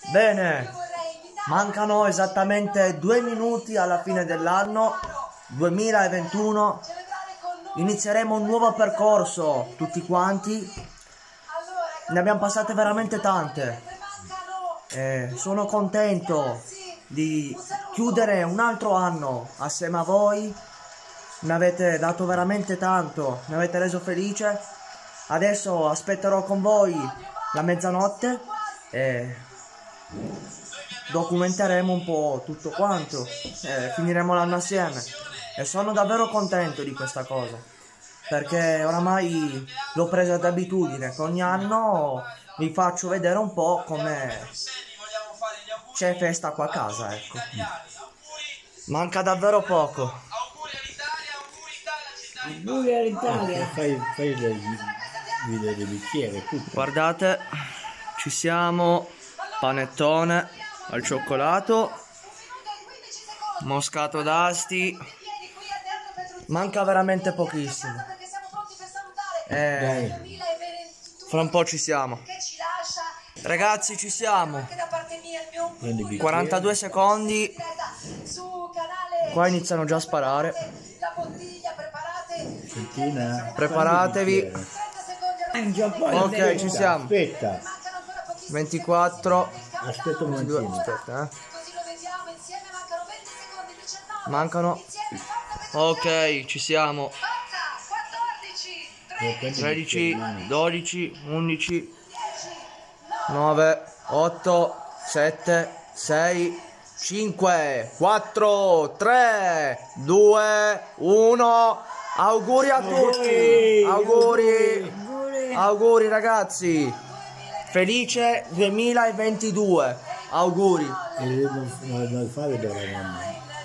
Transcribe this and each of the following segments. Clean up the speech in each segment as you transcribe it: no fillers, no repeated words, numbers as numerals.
Bene, mancano esattamente 2 minuti alla fine dell'anno 2021. Inizieremo un nuovo percorso tutti quanti. Ne abbiamo passate veramente tante. Sono contento di chiudere un altro anno assieme a voi. Mi avete dato veramente tanto, mi avete reso felice. Adesso aspetterò con voi la mezzanotte e documenteremo un po' tutto quanto, finiremo l'anno assieme e sono davvero contento di questa cosa, perché oramai l'ho presa d'abitudine che ogni anno vi faccio vedere un po' come c'è festa qua a casa, ecco. Manca davvero poco. Auguri all'Italia. Fai il video del bicchiere, tutto. Guardate, ci siamo, panettone al cioccolato, moscato d'Asti, manca veramente pochissimo. Fra un po' ci siamo. Ragazzi, ci siamo. 42 secondi. Qua iniziano già a sparare. Preparatevi. Ok, ci siamo. Aspetta. 24. Aspetta un momentino. Aspetta, mancano. Ok, ci siamo. 13, 12, 11, 9, 8, 7, 6, 5, 4, 3, 2, 1. Auguri a tutti. Auguri ragazzi. Felice 2022. Auguri. Non fare della mamma.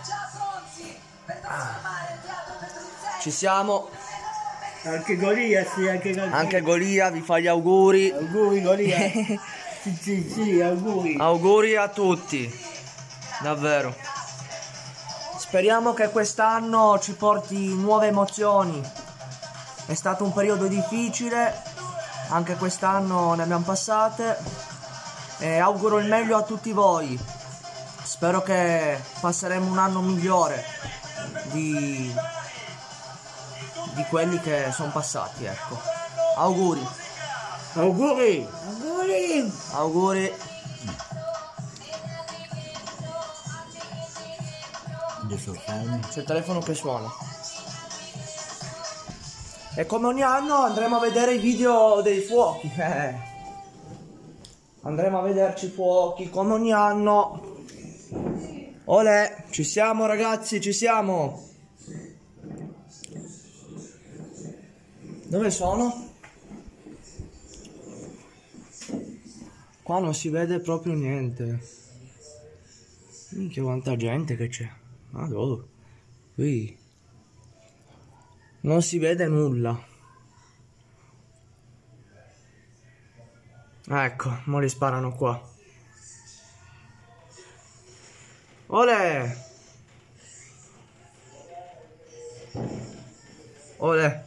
Ci siamo. Anche Golia, sì, anche Golia vi fa gli auguri. Auguri Golia. sì, auguri. Auguri a tutti. Davvero. Speriamo che quest'anno ci porti nuove emozioni. È stato un periodo difficile, anche quest'anno ne abbiamo passate e auguro il meglio a tutti voi. Spero che passeremo un anno migliore di quelli che sono passati, ecco. Auguri. Auguri. C'è il telefono che suona. E come ogni anno andremo a vedere i video dei fuochi. Andremo a vederci i fuochi come ogni anno. Olè, ci siamo ragazzi, ci siamo. Dove sono? Qua non si vede proprio niente. Minchia quanta gente che c'è. Madonna. Qui non si vede nulla. Ecco, mo li sparano qua. Olè! Olè!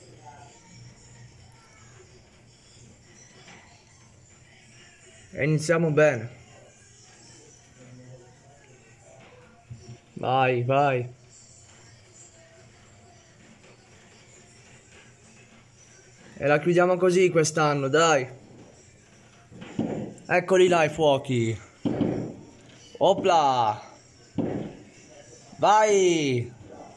E iniziamo bene. Vai, vai. E la chiudiamo così quest'anno, dai. Eccoli là i fuochi. Opla. Vai.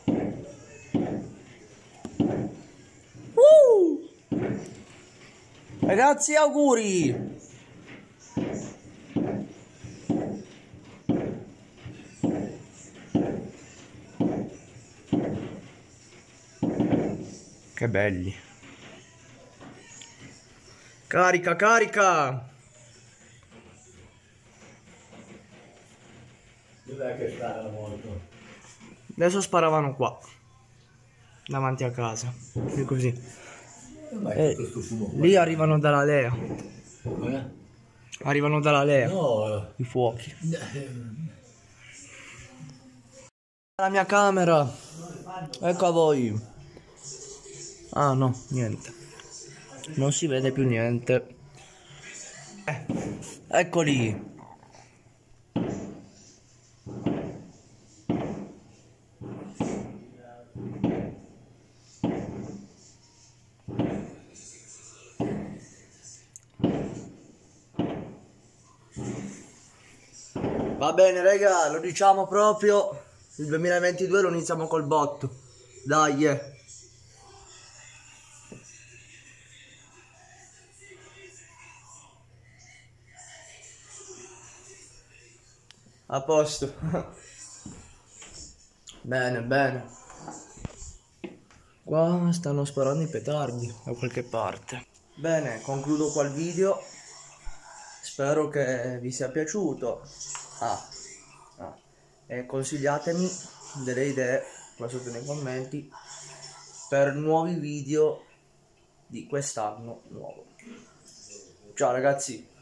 Ragazzi, auguri. Che belli. Carica, carica. Dov'è che sparano molto? Adesso sparavano qua. Davanti a casa. Qui così. Lì arrivano dalla Lea. Arrivano dalla Lea. No. I fuochi. La mia camera. Ecco a voi. Ah no, niente. Non si vede più niente. Eccoli. Va bene raga, lo diciamo proprio, il 2022 lo iniziamo col botto. Dai, A posto. Bene, bene. Qua stanno sparando i petardi da qualche parte. Bene, concludo qua il video. Spero che vi sia piaciuto. E consigliatemi delle idee qua sotto nei commenti per nuovi video di quest'anno nuovo. Ciao ragazzi.